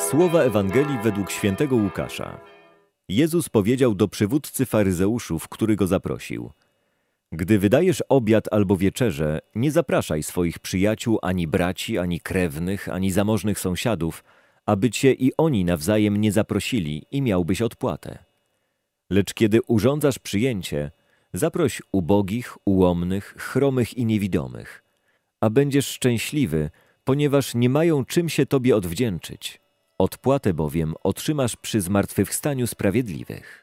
Słowa Ewangelii według świętego Łukasza. Jezus powiedział do przywódcy faryzeuszów, który go zaprosił: Gdy wydajesz obiad albo wieczerzę, nie zapraszaj swoich przyjaciół, ani braci, ani krewnych, ani zamożnych sąsiadów, aby cię i oni nawzajem nie zaprosili i miałbyś odpłatę. Lecz kiedy urządzasz przyjęcie, zaproś ubogich, ułomnych, chromych i niewidomych, a będziesz szczęśliwy, ponieważ nie mają czym się tobie odwdzięczyć. Odpłatę bowiem otrzymasz przy zmartwychwstaniu sprawiedliwych.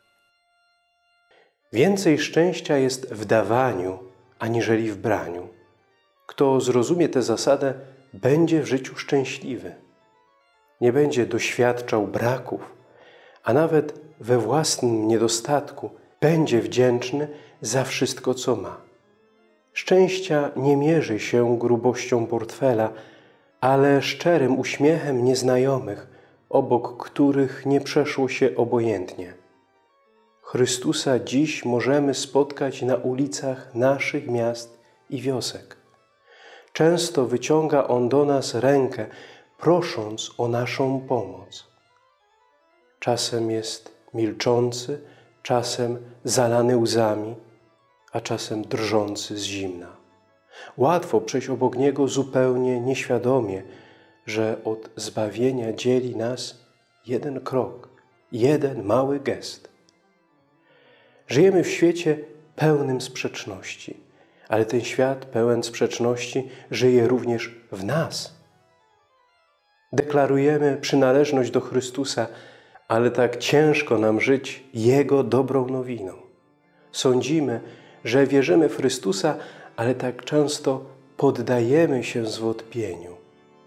Więcej szczęścia jest w dawaniu, aniżeli w braniu. Kto zrozumie tę zasadę, będzie w życiu szczęśliwy. Nie będzie doświadczał braków, a nawet we własnym niedostatku będzie wdzięczny za wszystko, co ma. Szczęścia nie mierzy się grubością portfela, ale szczerym uśmiechem nieznajomych, obok których nie przeszło się obojętnie. Chrystusa dziś możemy spotkać na ulicach naszych miast i wiosek. Często wyciąga On do nas rękę, prosząc o naszą pomoc. Czasem jest milczący, czasem zalany łzami, a czasem drżący z zimna. Łatwo przejść obok Niego zupełnie nieświadomie, że od zbawienia dzieli nas jeden krok, jeden mały gest. Żyjemy w świecie pełnym sprzeczności, ale ten świat pełen sprzeczności żyje również w nas. Deklarujemy przynależność do Chrystusa, ale tak ciężko nam żyć Jego dobrą nowiną. Sądzimy, że wierzymy w Chrystusa, ale tak często poddajemy się zwątpieniu,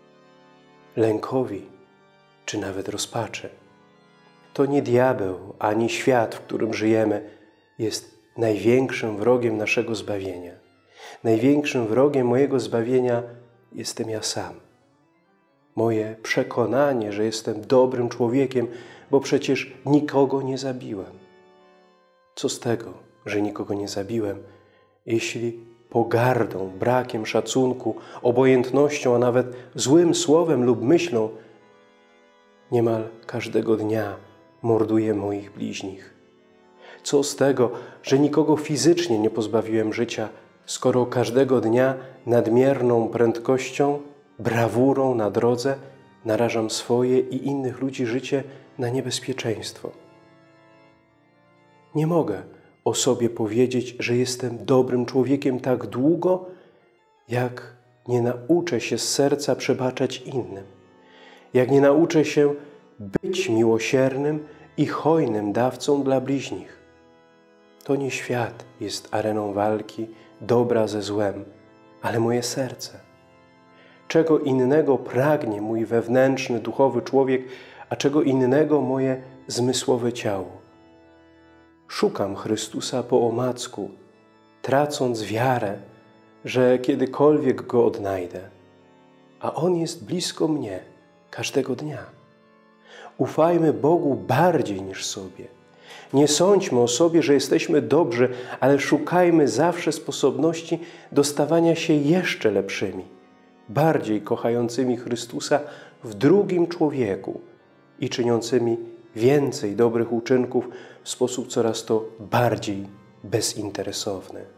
lękowi czy nawet rozpaczy. To nie diabeł ani świat, w którym żyjemy, jest największym wrogiem naszego zbawienia. Największym wrogiem mojego zbawienia jestem ja sam. Moje przekonanie, że jestem dobrym człowiekiem, bo przecież nikogo nie zabiłem. Co z tego, że nikogo nie zabiłem, jeśli pogardą, brakiem szacunku, obojętnością, a nawet złym słowem lub myślą niemal każdego dnia morduję moich bliźnich? Co z tego, że nikogo fizycznie nie pozbawiłem życia, skoro każdego dnia nadmierną prędkością, brawurą na drodze narażam swoje i innych ludzi życie na niebezpieczeństwo? Nie mogę o sobie powiedzieć, że jestem dobrym człowiekiem tak długo, jak nie nauczę się z serca przebaczać innym, jak nie nauczę się być miłosiernym i hojnym dawcą dla bliźnich. To nie świat jest areną walki dobra ze złem, ale moje serce. Czego innego pragnie mój wewnętrzny, duchowy człowiek, a czego innego moje zmysłowe ciało. Szukam Chrystusa po omacku, tracąc wiarę, że kiedykolwiek Go odnajdę, a On jest blisko mnie każdego dnia. Ufajmy Bogu bardziej niż sobie. Nie sądźmy o sobie, że jesteśmy dobrzy, ale szukajmy zawsze sposobności do stawania się jeszcze lepszymi, bardziej kochającymi Chrystusa w drugim człowieku i czyniącymi więcej dobrych uczynków w sposób coraz to bardziej bezinteresowny.